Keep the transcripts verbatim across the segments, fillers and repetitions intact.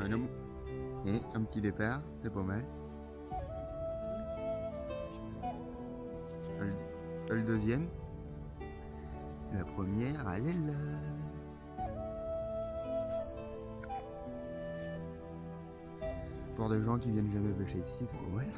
Un homme. Et un petit départ, c'est pas mal. Le, le deuxième. La première, elle est là. Pour des gens qui viennent jamais pêcher ici, c'est pas mal.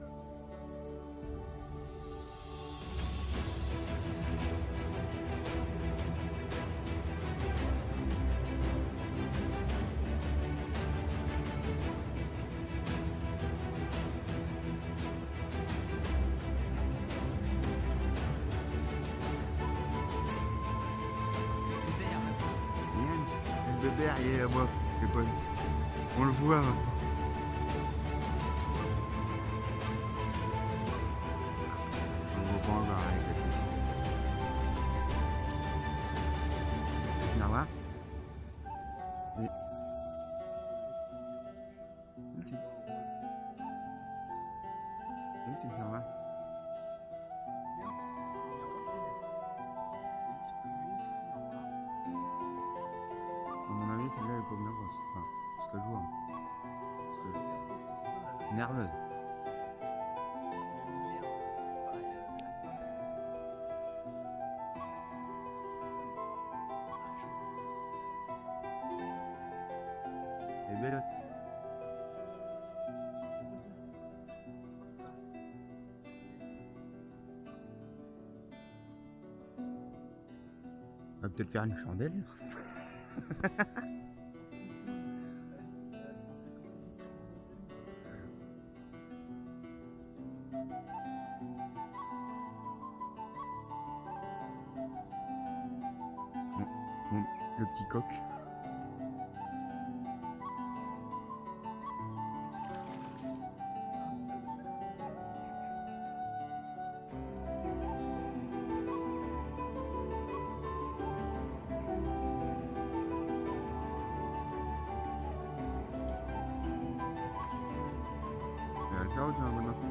Le bébé, il est là-bas. On le voit maintenant. On le voit pas encore avec la tête. Tu viens voir? Oui. Ok. Oui, tu viens voir. À mon avis, celle-là elle est pas bien grosse. Enfin, ce que je vois. Ce que je... Nerveuse. Et bellotte. On va peut-être faire une chandelle. Bon, le petit coq. Et alors, tu vas maintenant.